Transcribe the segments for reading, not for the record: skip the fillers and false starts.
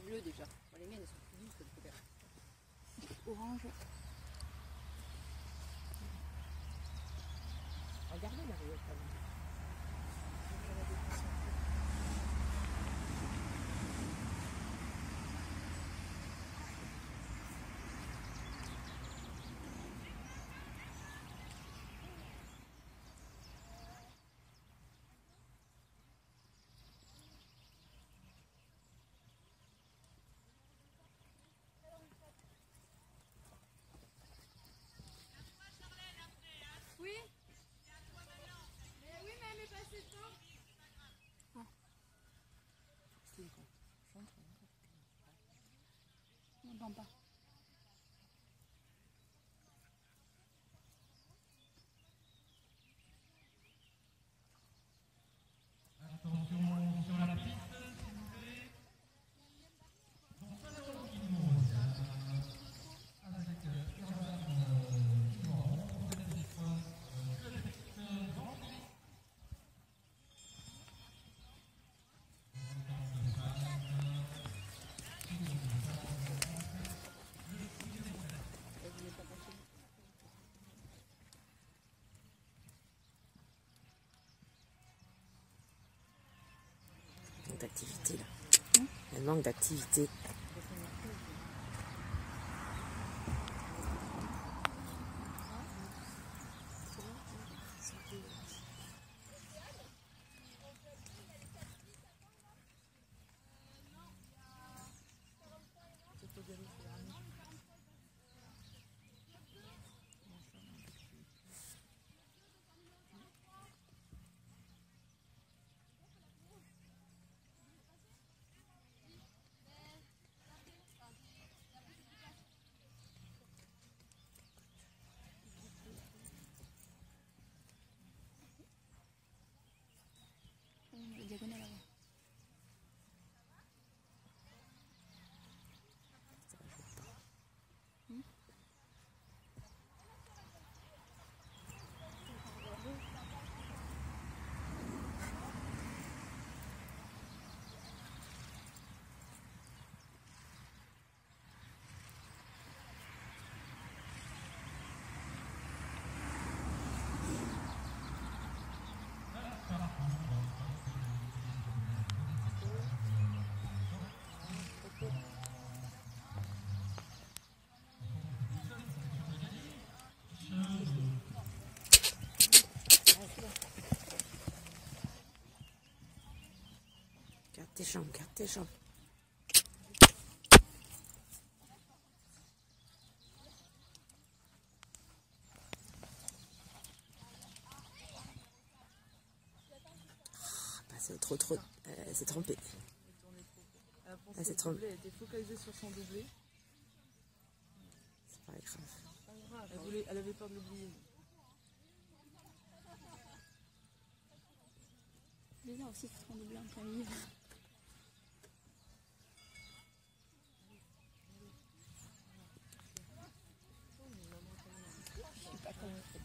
bleues déjà. Bon, les miennes elles sont plus douces que les vertes. Orange. Regardez la rue quand même. Oui. Mais oui, mais elle est passée dedans. Ah. C'est quand j'entre. On n'entend pas. Attention sur la piste, s'il vous plaît. Donc, pas n'importe qui nous avec Urban Numéro, cette fois, la petite Vendée. D'activité là. Elle manque d'activité. Diagonale avant. Garde tes jambes, garde tes jambes. C'est trop. Elle s'est trompée. Elle s'est trompée. Elle était focalisée sur son doublé. C'est pas grave. Elle avait peur de l'oublier. Les uns aussi se sont doublés en famille. Je sais pas comment on fait.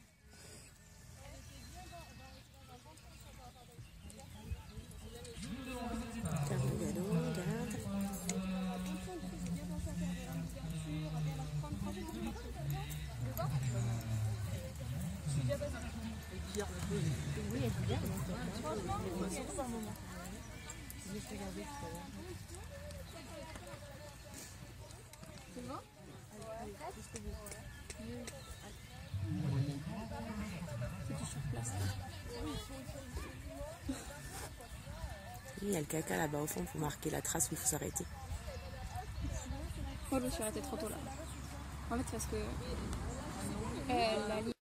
Garde le galop, garde. Oui, elle est bien. C'est pas un moment. Je vais regarder tout à l'heure. C'est bon? C'est sur place. Il y a le caca là-bas au fond pour marquer la trace où il faut s'arrêter. Moi, je me suis arrêtée trop tôt là. En fait, parce que la